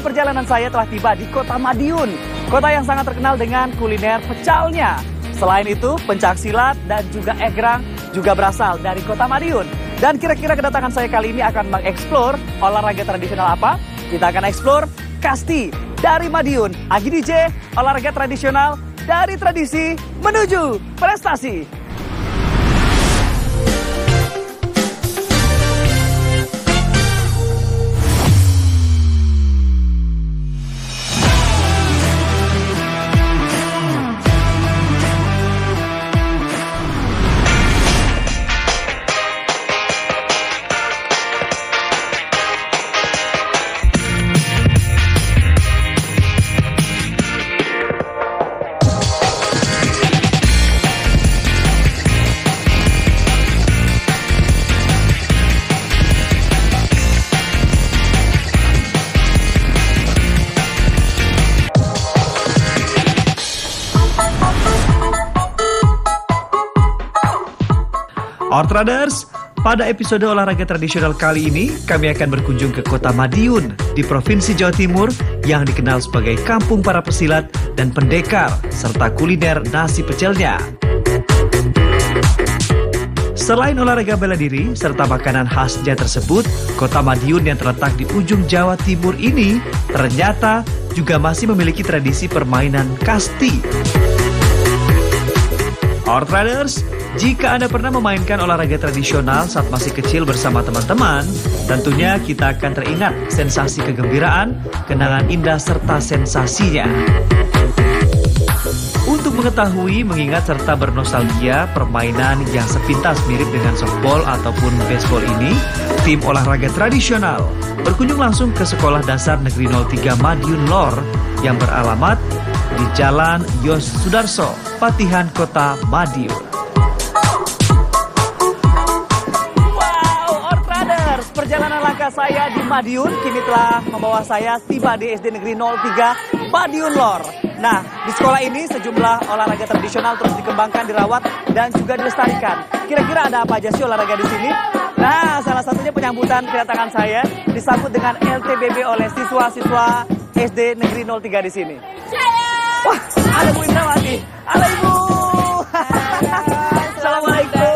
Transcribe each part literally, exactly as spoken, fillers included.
perjalanan saya telah tiba di Kota Madiun, kota yang sangat terkenal dengan kuliner pecalnya. Selain itu, pencaksilat dan juga egrang juga berasal dari Kota Madiun. Dan kira-kira kedatangan saya kali ini akan mengeksplor olahraga tradisional apa? Kita akan eksplor kasti dari Madiun. Agi D J, olahraga tradisional dari tradisi menuju prestasi. Outriders, pada episode olahraga tradisional kali ini, kami akan berkunjung ke Kota Madiun di Provinsi Jawa Timur yang dikenal sebagai kampung para pesilat dan pendekar, serta kuliner nasi pecelnya. Selain olahraga bela diri serta makanan khasnya tersebut, Kota Madiun yang terletak di ujung Jawa Timur ini ternyata juga masih memiliki tradisi permainan kasti. Outriders, jika Anda pernah memainkan olahraga tradisional saat masih kecil bersama teman-teman, tentunya kita akan teringat sensasi kegembiraan, kenangan indah, serta sensasinya. Untuk mengetahui, mengingat, serta bernostalgia permainan yang sepintas mirip dengan softball ataupun baseball ini, tim olahraga tradisional berkunjung langsung ke Sekolah Dasar Negeri nol tiga Madiun Lor yang beralamat di Jalan Yos Sudarso, Patihan, Kota Madiun. Perjalanan langkah saya di Madiun kini telah membawa saya tiba di S D Negeri nol tiga Madiun Lor. Nah, di sekolah ini sejumlah olahraga tradisional terus dikembangkan, dirawat, dan juga dilestarikan. Kira-kira ada apa aja sih olahraga di sini? Nah, salah satunya penyambutan kedatangan saya disambut dengan L T B B oleh siswa-siswa S D Negeri nol tiga di sini. Wah, ada Bu Indrawati. Halo Ibu. Assalamualaikum.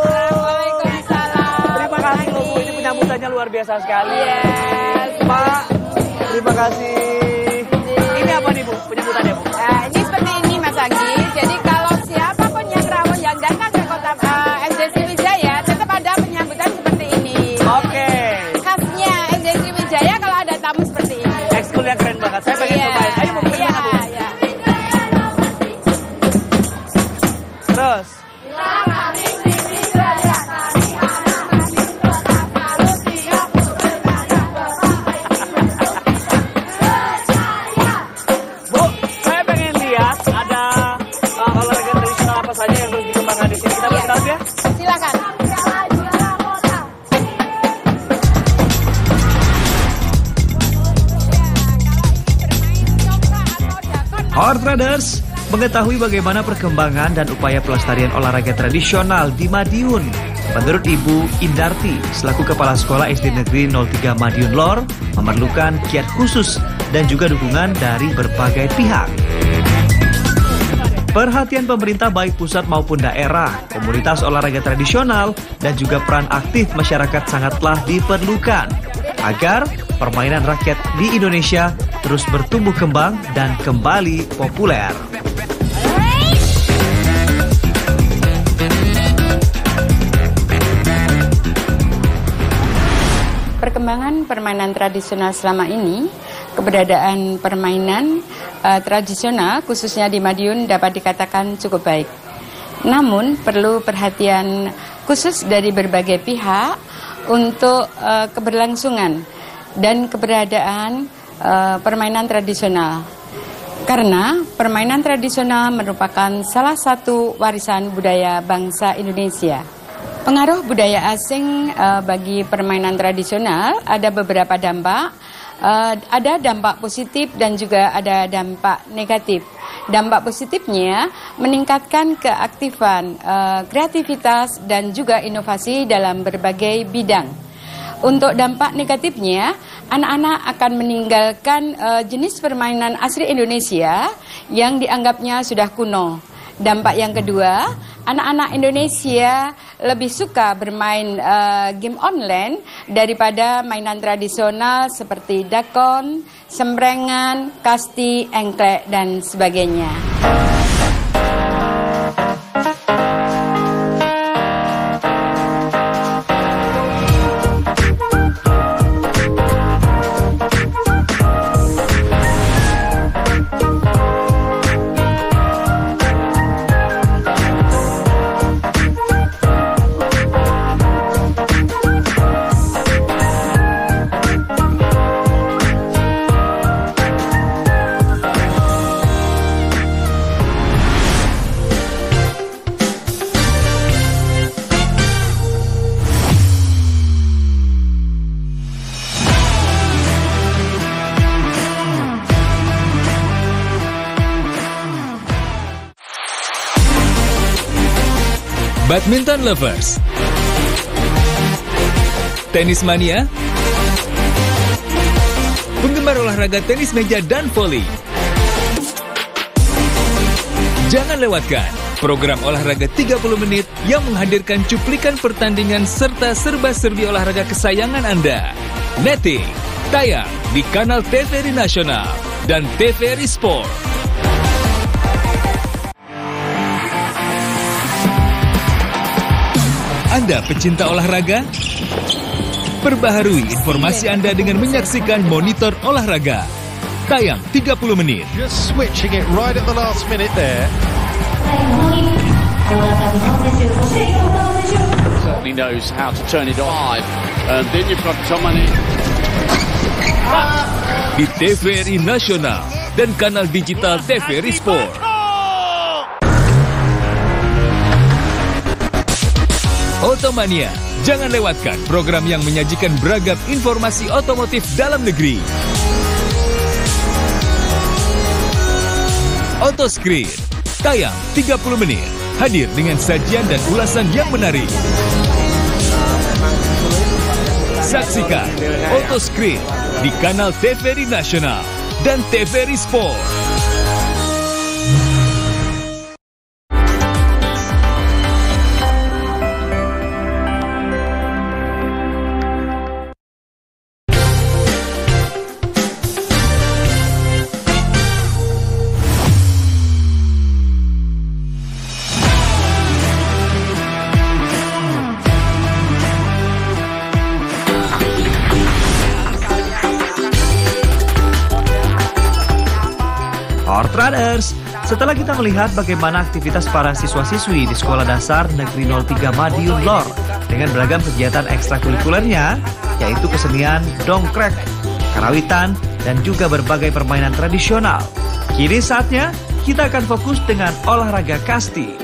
Penyambutannya luar biasa sekali. Yes. Pak, terima kasih. Ini apa nih Bu, penyambutannya Bu? Nah, ini seperti ini Mas Anggi. Jadi kalau siapapun yang rawon yang datang ke kota uh, S D Sriwijaya, tetap ada penyambutan seperti ini. Oke. Khasnya S D Sriwijaya kalau ada tamu seperti ini. Ekskul yang keren banget. Saya pengen yeah. cobain. Ayo Bu, Iya, Bu. iya. Terus. Silakan. Outriders, mengetahui bagaimana perkembangan dan upaya pelestarian olahraga tradisional di Madiun. Menurut Ibu Indarti, selaku Kepala Sekolah S D Negeri nol tiga Madiun Lor, memerlukan kiat khusus dan juga dukungan dari berbagai pihak. Perhatian pemerintah baik pusat maupun daerah, komunitas olahraga tradisional, dan juga peran aktif masyarakat sangatlah diperlukan agar permainan rakyat di Indonesia terus bertumbuh kembang dan kembali populer. Perkembangan permainan tradisional selama ini, keberadaan permainan uh, tradisional khususnya di Madiun dapat dikatakan cukup baik. Namun perlu perhatian khusus dari berbagai pihak untuk uh, keberlangsungan dan keberadaan uh, permainan tradisional. Karena permainan tradisional merupakan salah satu warisan budaya bangsa Indonesia. Pengaruh budaya asing uh, bagi permainan tradisional ada beberapa dampak. Uh, ada dampak positif dan juga ada dampak negatif. Dampak positifnya meningkatkan keaktifan, uh, kreativitas dan juga inovasi dalam berbagai bidang. Untuk dampak negatifnya, anak-anak akan meninggalkan uh, jenis permainan asli Indonesia yang dianggapnya sudah kuno. Dampak yang kedua, anak-anak Indonesia lebih suka bermain uh, game online daripada mainan tradisional seperti dakon, sembrengan, kasti, engklek, dan sebagainya. Badminton lovers, tenis mania, penggemar olahraga tenis meja dan voli. Jangan lewatkan program olahraga tiga puluh menit yang menghadirkan cuplikan pertandingan serta serba-serbi olahraga kesayangan Anda. Netting, tayang di kanal T V R I Nasional dan T V R I Sport. Anda pecinta olahraga? Perbaharui informasi Anda dengan menyaksikan Monitor Olahraga. Tayang tiga puluh menit. Just switching it right at the last minute there. Certainly knows how to turn it on. And then you've got someone in. Di T V R I Nasional dan kanal digital T V R I Sport. Otomania, jangan lewatkan program yang menyajikan beragam informasi otomotif dalam negeri. Otoscreen, tayang tiga puluh menit, hadir dengan sajian dan ulasan yang menarik. Saksikan Otoscreen di kanal T V R I Nasional dan T V R I Sport. Sportraders, setelah kita melihat bagaimana aktivitas para siswa-siswi di Sekolah Dasar Negeri nol tiga Madiun Lor dengan beragam kegiatan ekstrakurikulernya, yaitu kesenian, dongkrek, karawitan, dan juga berbagai permainan tradisional. Kini saatnya kita akan fokus dengan olahraga kasti.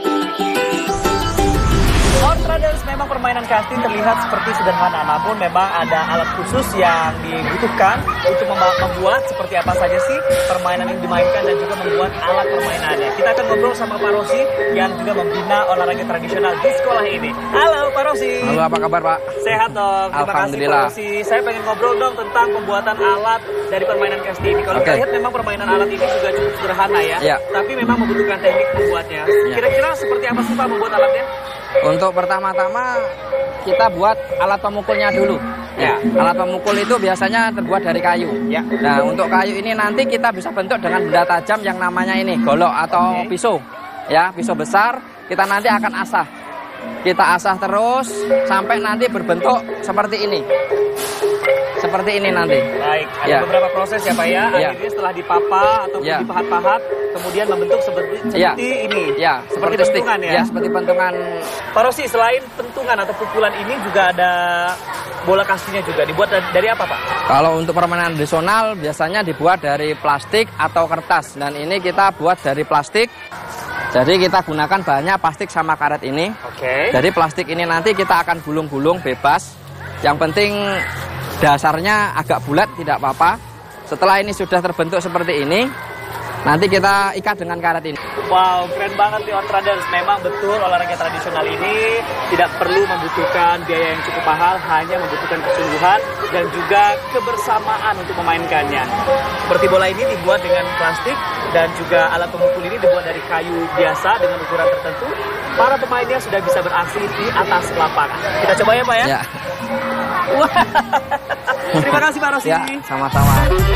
Sportraders, memang permainan kasti terlihat seperti sederhana, namun memang ada alat khusus yang dibutuhkan untuk membuat seperti apa saja sih permainan yang dimainkan dan juga membuat alat permainannya. Kita akan ngobrol sama Pak Rosi yang juga membina olahraga tradisional di sekolah ini. Halo Pak Rosi. Halo, apa kabar Pak? Sehat dong. Terima Alhamdulillah. kasih Pak Rosi. Saya pengen ngobrol dong tentang pembuatan alat dari permainan kasti ini. Kalau okay. kita lihat memang permainan alat ini juga cukup sederhana ya, ya. Tapi memang membutuhkan teknik membuatnya. Kira-kira seperti apa sih Pak membuat alatnya? Untuk pertama-tama kita buat alat pemukulnya dulu. Ya, alat pemukul itu biasanya terbuat dari kayu. Ya. Nah, untuk kayu ini nanti kita bisa bentuk dengan benda tajam yang namanya ini golok atau okay. pisau. Ya, pisau besar kita nanti akan asah. Kita asah terus sampai nanti berbentuk seperti ini. Seperti ini nanti. Baik, ada ya. beberapa proses ya Pak ya. ya. Akhirnya setelah dipapa atau ya. dipahat-pahat, kemudian membentuk seperti, seperti ya. ini. Ya, seperti, seperti pentungan ya. Ya, seperti pentungan. Pak Rosi, selain pentungan atau pukulan ini juga ada bola kastinya juga. Dibuat dari, dari apa Pak? Kalau untuk permainan tradisional biasanya dibuat dari plastik atau kertas. Dan ini kita buat dari plastik. Jadi kita gunakan bahannya plastik sama karet ini. Oke. Okay. Jadi plastik ini nanti kita akan gulung-gulung bebas. Yang penting dasarnya agak bulat, tidak apa-apa. Setelah ini sudah terbentuk seperti ini, Nanti kita ikat dengan karet ini. Wow, keren banget nih Outriders. Memang betul olahraga tradisional ini tidak perlu membutuhkan biaya yang cukup mahal, hanya membutuhkan kesungguhan dan juga kebersamaan untuk memainkannya. Seperti bola ini dibuat dengan plastik dan juga alat pemukul ini dibuat dari kayu biasa dengan ukuran tertentu. Para pemainnya sudah bisa beraksi di atas lapangan. Kita coba ya Pak ya? Ya. Wah. Terima kasih Pak Rosi. Ya, sama-sama.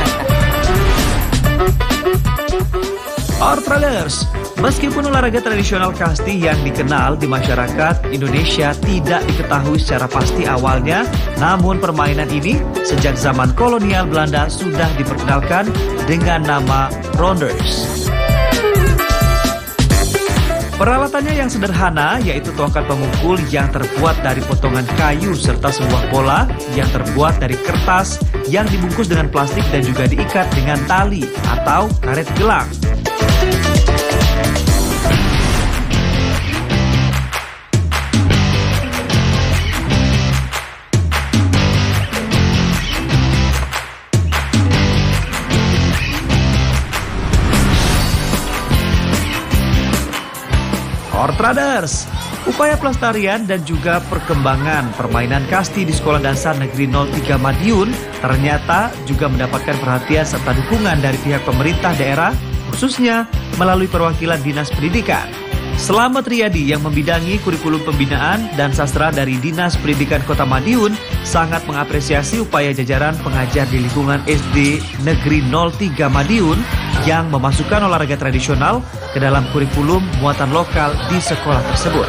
Outriders, meskipun olahraga tradisional kasti yang dikenal di masyarakat Indonesia tidak diketahui secara pasti awalnya, namun permainan ini sejak zaman kolonial Belanda sudah diperkenalkan dengan nama rounders. Peralatannya yang sederhana yaitu tongkat pemukul yang terbuat dari potongan kayu serta sebuah bola yang terbuat dari kertas yang dibungkus dengan plastik dan juga diikat dengan tali atau karet gelang. Outriders, upaya pelestarian dan juga perkembangan permainan kasti di Sekolah Dasar Negeri nol tiga Madiun ternyata juga mendapatkan perhatian serta dukungan dari pihak pemerintah daerah, khususnya melalui perwakilan Dinas Pendidikan. Selamat Riyadi yang membidangi kurikulum pembinaan dan sastra dari Dinas Pendidikan Kota Madiun sangat mengapresiasi upaya jajaran pengajar di lingkungan S D Negeri nol tiga Madiun yang memasukkan olahraga tradisional ke dalam kurikulum muatan lokal di sekolah tersebut.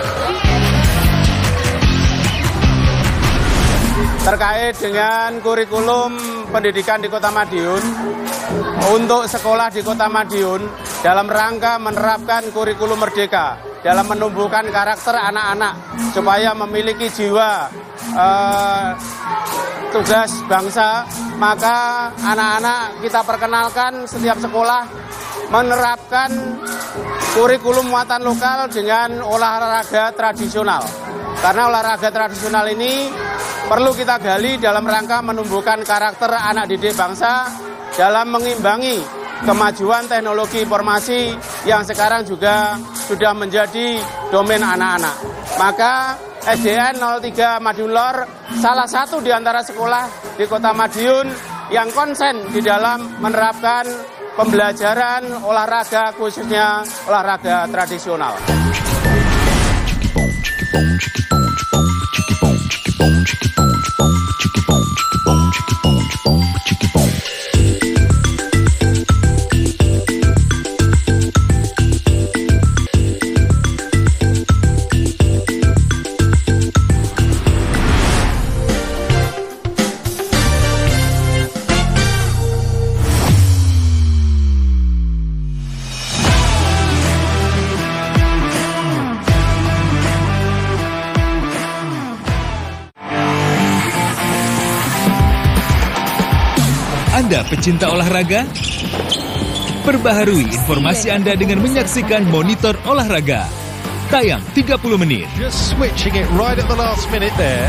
Terkait dengan kurikulum pendidikan di Kota Madiun, untuk sekolah di Kota Madiun dalam rangka menerapkan kurikulum merdeka, dalam menumbuhkan karakter anak-anak supaya memiliki jiwa eh, tugas bangsa, maka anak-anak kita perkenalkan setiap sekolah menerapkan kurikulum muatan lokal dengan olahraga tradisional. Karena olahraga tradisional ini perlu kita gali dalam rangka menumbuhkan karakter anak didik bangsa dalam mengimbangi kemajuan teknologi informasi yang sekarang juga sudah menjadi domain anak-anak. Maka S D N nol tiga Madiun Lor salah satu di antara sekolah di Kota Madiun yang konsen di dalam menerapkan pembelajaran olahraga khususnya olahraga tradisional. Anda pecinta olahraga? Perbaharui informasi Anda dengan menyaksikan Monitor Olahraga. Tayang tiga puluh menit. Just switching it right at the last minute there.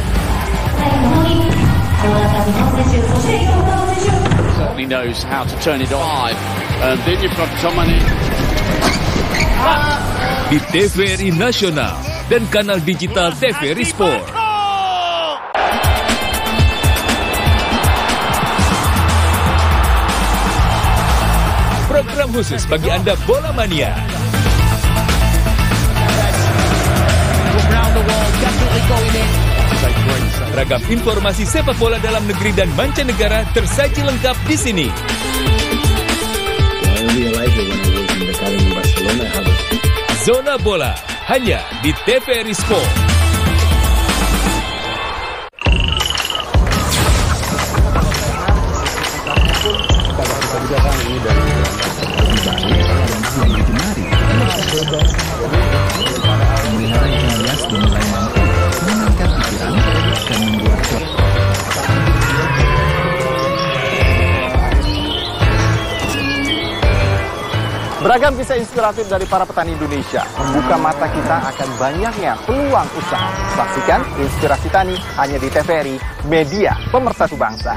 Certainly knows how to turn it on. And then you've got someone in. Di T V R I Nasional dan kanal digital T V R I Sport. Program khusus bagi Anda bola mania. Ragam informasi sepak bola dalam negeri dan mancanegara tersaji lengkap di sini. Zona Bola hanya di T V R I Sport. Beragam kisah inspiratif dari para petani Indonesia membuka mata kita akan banyaknya peluang usaha. Saksikan Inspirasi Tani hanya di T V R I, media pemersatu bangsa.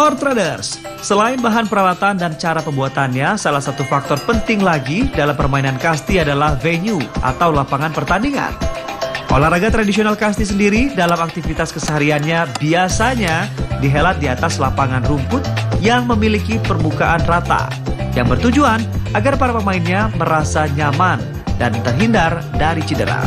Our Traders, selain bahan peralatan dan cara pembuatannya, salah satu faktor penting lagi dalam permainan kasti adalah venue atau lapangan pertandingan. Olahraga tradisional kasti sendiri dalam aktivitas kesehariannya biasanya dihelat di atas lapangan rumput yang memiliki permukaan rata, yang bertujuan agar para pemainnya merasa nyaman dan terhindar dari cedera.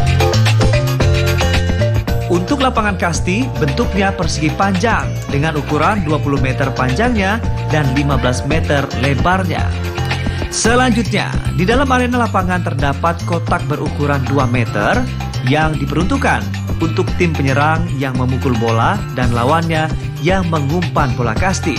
Untuk lapangan kasti, bentuknya persegi panjang dengan ukuran dua puluh meter panjangnya dan lima belas meter lebarnya. Selanjutnya, di dalam arena lapangan terdapat kotak berukuran dua meter yang diperuntukkan untuk tim penyerang yang memukul bola dan lawannya yang mengumpan bola kasti.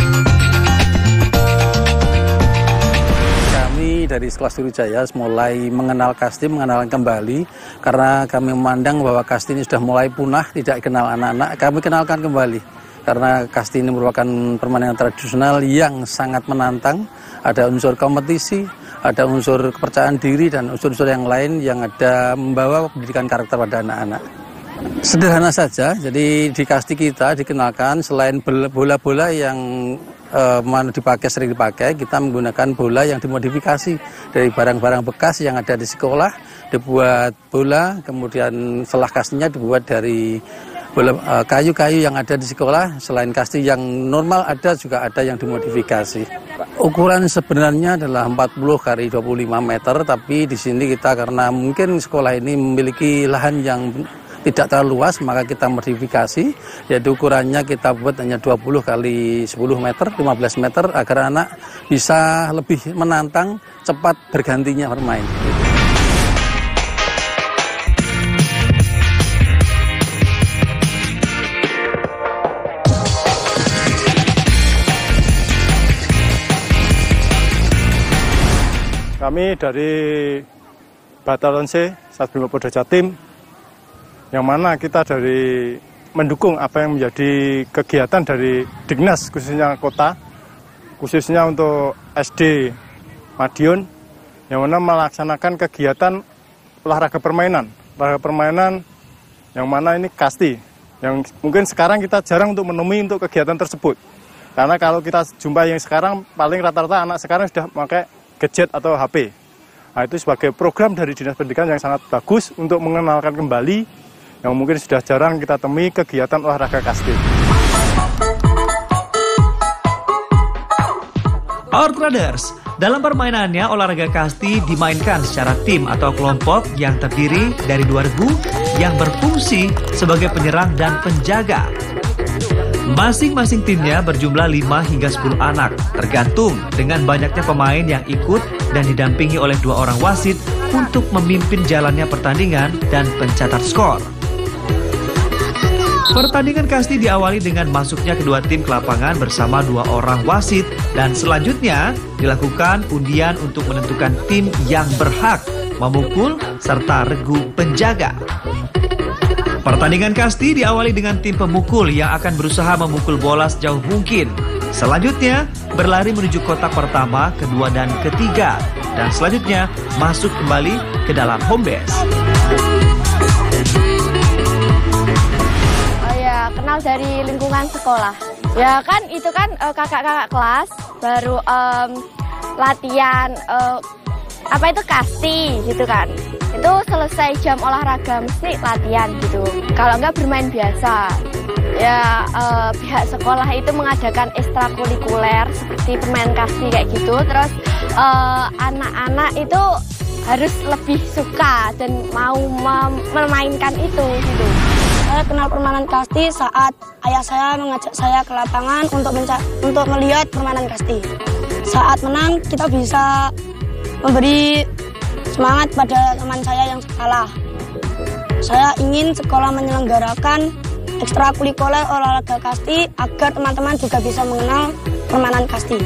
Dari Sekolah Sriwijaya mulai mengenal kasti, mengenal kembali karena kami memandang bahwa kasti ini sudah mulai punah, tidak kenal anak-anak. Kami kenalkan kembali karena kasti ini merupakan permainan tradisional yang sangat menantang. Ada unsur kompetisi, ada unsur kepercayaan diri dan unsur-unsur yang lain yang ada membawa pendidikan karakter pada anak-anak. Sederhana saja, jadi di kasti kita dikenalkan selain bola-bola yang uh, mana dipakai sering dipakai, kita menggunakan bola yang dimodifikasi dari barang-barang bekas yang ada di sekolah, dibuat bola, kemudian selah kastinya dibuat dari bola uh, kayu-kayu yang ada di sekolah. Selain kasti yang normal ada juga ada yang dimodifikasi. Ukuran sebenarnya adalah empat puluh kali dua puluh lima meter, tapi di sini kita karena mungkin sekolah ini memiliki lahan yang tidak terlalu luas, maka kita modifikasi, yaitu ukurannya kita buat hanya dua puluh kali sepuluh meter, lima belas meter, agar anak bisa lebih menantang, cepat bergantinya bermain. Kami dari Batalon C, Satbimo Polda Jatim, yang mana kita dari mendukung apa yang menjadi kegiatan dari Dignas khususnya kota, khususnya untuk S D Madiun, yang mana melaksanakan kegiatan olahraga permainan, olahraga permainan yang mana ini kasti, yang mungkin sekarang kita jarang untuk menemui untuk kegiatan tersebut. Karena kalau kita jumpa yang sekarang, paling rata-rata anak sekarang sudah pakai gadget atau H P. Nah, itu sebagai program dari Dinas Pendidikan yang sangat bagus untuk mengenalkan kembali yang mungkin sudah jarang kita temui kegiatan olahraga kasti. Our Traders, dalam permainannya olahraga kasti dimainkan secara tim atau kelompok yang terdiri dari dua regu yang berfungsi sebagai penyerang dan penjaga. Masing-masing timnya berjumlah lima hingga sepuluh anak, tergantung dengan banyaknya pemain yang ikut dan didampingi oleh dua orang wasit untuk memimpin jalannya pertandingan dan pencatat skor. Pertandingan kasti diawali dengan masuknya kedua tim ke lapangan bersama dua orang wasit dan selanjutnya dilakukan undian untuk menentukan tim yang berhak memukul serta regu penjaga. Pertandingan kasti diawali dengan tim pemukul yang akan berusaha memukul bola sejauh mungkin. Selanjutnya berlari menuju kotak pertama, kedua dan ketiga dan selanjutnya masuk kembali ke dalam home base. Kenal dari lingkungan sekolah. Ya kan itu kan kakak-kakak kelas baru um, latihan uh, apa itu kasti gitu kan. Itu selesai jam olahraga mesti latihan gitu. Kalau enggak bermain biasa. Ya uh, pihak sekolah itu mengadakan ekstrakurikuler seperti permainan kasti kayak gitu. Terus uh, anak-anak itu harus lebih suka dan mau memainkan itu gitu. Saya kenal permainan kasti saat ayah saya mengajak saya ke lapangan untuk untuk melihat permainan kasti. Saat menang, kita bisa memberi semangat pada teman saya yang kalah. Saya ingin sekolah menyelenggarakan ekstrakurikuler olahraga kasti agar teman-teman juga bisa mengenal permainan kasti.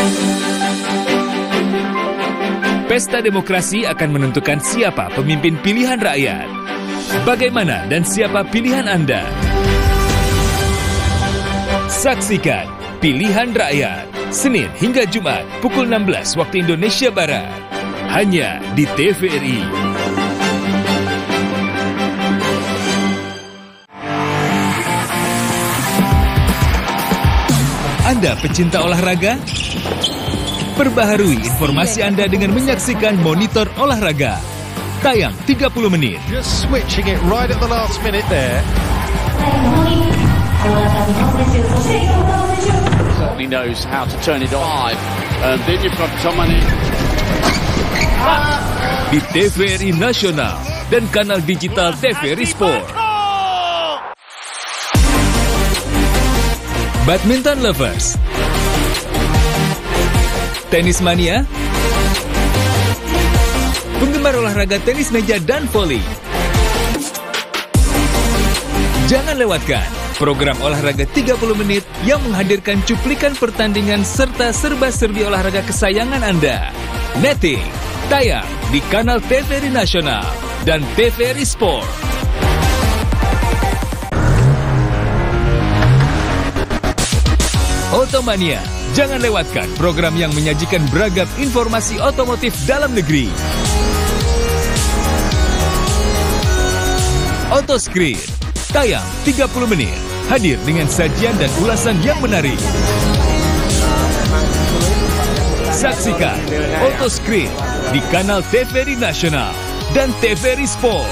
Pesta demokrasi akan menentukan siapa pemimpin pilihan rakyat. Bagaimana dan siapa pilihan Anda? Saksikan Pilihan Rakyat, Senin hingga Jumat pukul enam belas waktu Indonesia Barat. Hanya di T V R I. Anda pecinta olahraga? Perbaharui informasi Anda dengan menyaksikan Monitor Olahraga. Tayang tiga puluh menit. Just switching it right at the last minute there. He knows how to turn it on. And then you've got Tomani. Di T V R I Nasional dan kanal digital T V R I Sport. Badminton lovers, tenis mania, penggemar olahraga tenis meja dan voli. Jangan lewatkan program olahraga tiga puluh menit yang menghadirkan cuplikan pertandingan serta serba-serbi olahraga kesayangan Anda. Netting, tayang di kanal T V R I Nasional dan T V R I Sport. Otomania, jangan lewatkan program yang menyajikan beragam informasi otomotif dalam negeri. Otoscreen, tayang tiga puluh menit, hadir dengan sajian dan ulasan yang menarik. Saksikan Otoscreen di kanal T V R I Nasional dan T V R I Sport.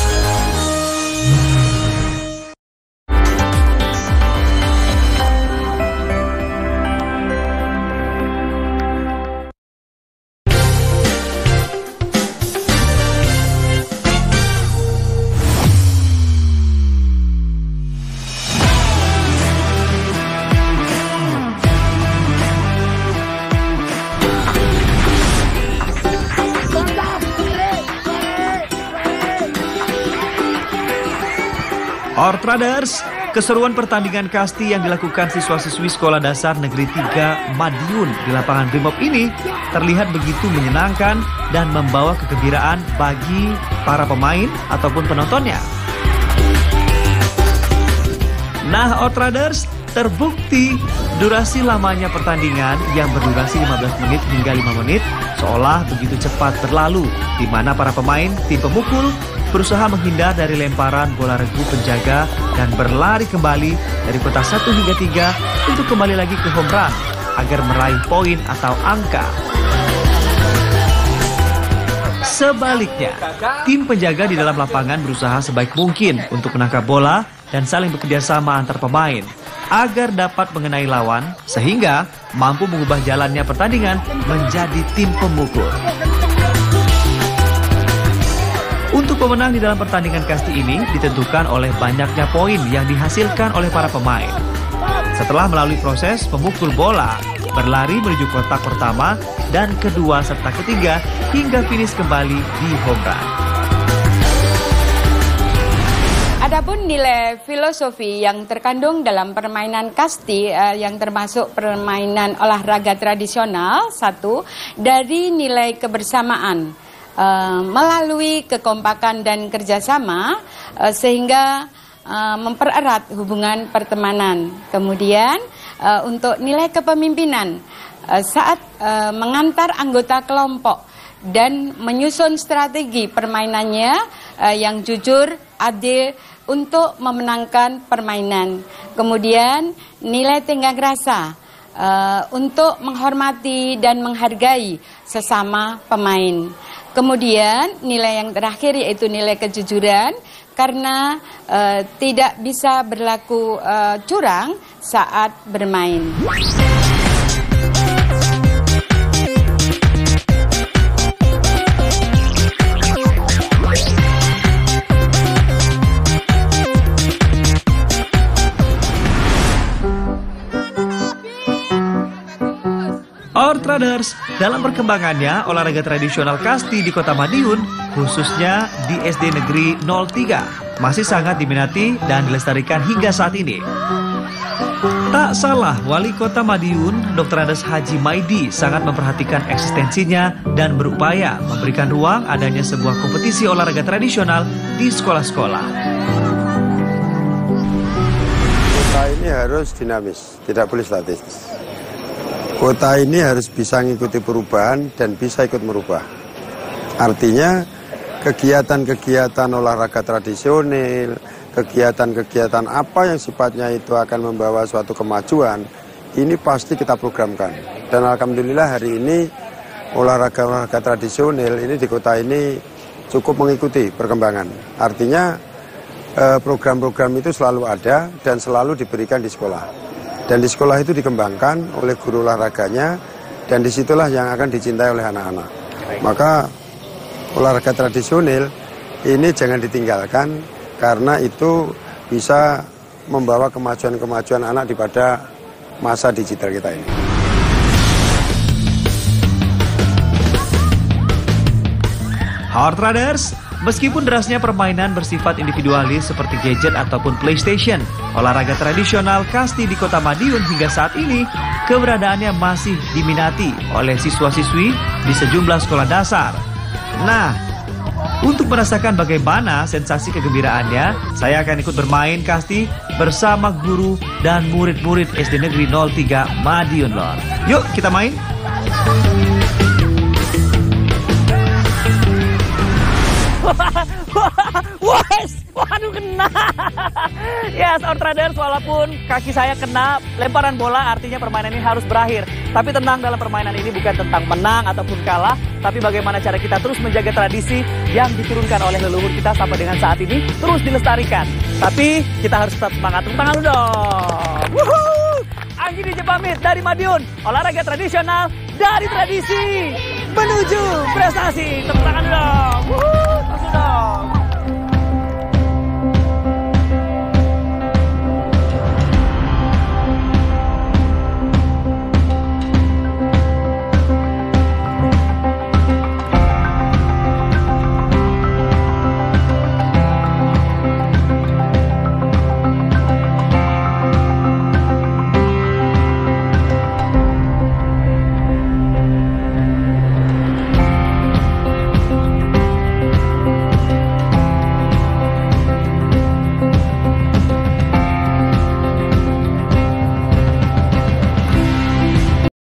Ortraders, keseruan pertandingan kasti yang dilakukan siswa-siswi Sekolah Dasar Negeri tiga Madiun di lapangan Brimob ini terlihat begitu menyenangkan dan membawa kegembiraan bagi para pemain ataupun penontonnya. Nah, Ortraders, terbukti durasi lamanya pertandingan yang berdurasi lima belas menit hingga lima menit seolah begitu cepat berlalu, di mana para pemain tim pemukul berusaha menghindar dari lemparan bola regu penjaga dan berlari kembali dari kotak satu hingga tiga untuk kembali lagi ke home run agar meraih poin atau angka. Sebaliknya, tim penjaga di dalam lapangan berusaha sebaik mungkin untuk menangkap bola dan saling bekerja sama antar pemain agar dapat mengenai lawan sehingga mampu mengubah jalannya pertandingan menjadi tim pemukul. Untuk pemenang di dalam pertandingan kasti ini ditentukan oleh banyaknya poin yang dihasilkan oleh para pemain. Setelah melalui proses memukul bola, berlari menuju kotak pertama dan kedua serta ketiga hingga finish kembali di home run. Adapun nilai filosofi yang terkandung dalam permainan kasti eh, yang termasuk permainan olahraga tradisional, satu, dari nilai kebersamaan. Uh, melalui kekompakan dan kerjasama uh, sehingga uh, mempererat hubungan pertemanan. Kemudian uh, untuk nilai kepemimpinan uh, saat uh, mengantar anggota kelompok dan menyusun strategi permainannya uh, yang jujur, adil untuk memenangkan permainan. Kemudian nilai tenggang rasa uh, untuk menghormati dan menghargai sesama pemain. Kemudian nilai yang terakhir yaitu nilai kejujuran karena uh, tidak bisa berlaku uh, curang saat bermain. Ortraders, dalam perkembangannya olahraga tradisional kasti di Kota Madiun, khususnya di S D Negeri nol tiga, masih sangat diminati dan dilestarikan hingga saat ini. Tak salah, Wali Kota Madiun, Doktor Andes Haji Maidi sangat memperhatikan eksistensinya dan berupaya memberikan ruang adanya sebuah kompetisi olahraga tradisional di sekolah-sekolah. Kota ini harus dinamis, tidak boleh statis. Kota ini harus bisa mengikuti perubahan dan bisa ikut merubah. Artinya kegiatan-kegiatan olahraga tradisional, kegiatan-kegiatan apa yang sifatnya itu akan membawa suatu kemajuan, ini pasti kita programkan. Dan alhamdulillah hari ini olahraga-olahraga tradisional ini di kota ini cukup mengikuti perkembangan. Artinya program-program itu selalu ada dan selalu diberikan di sekolah. Dan di sekolah itu dikembangkan oleh guru olahraganya dan disitulah yang akan dicintai oleh anak-anak. Maka olahraga tradisional ini jangan ditinggalkan, karena itu bisa membawa kemajuan-kemajuan anak di pada masa digital kita ini. Heart Riders, meskipun derasnya permainan bersifat individualis seperti gadget ataupun PlayStation, olahraga tradisional kasti di Kota Madiun hingga saat ini keberadaannya masih diminati oleh siswa-siswi di sejumlah sekolah dasar. Nah, untuk merasakan bagaimana sensasi kegembiraannya, saya akan ikut bermain kasti bersama guru dan murid-murid S D Negeri nol tiga Madiun Lor. Yuk kita main. Wes, waduh kena. Yes, Outriders, walaupun kaki saya kena lemparan bola, artinya permainan ini harus berakhir. Tapi tenang, dalam permainan ini bukan tentang menang ataupun kalah, tapi bagaimana cara kita terus menjaga tradisi yang diturunkan oleh leluhur kita sampai dengan saat ini terus dilestarikan. Tapi kita harus tetap semangat. Tepuk tangan dulu dong. Wuhuu! Anggi D J pamit dari Madiun, olahraga tradisional dari tradisi menuju prestasi. Tepuk tangan dulu dong. Wuhuu!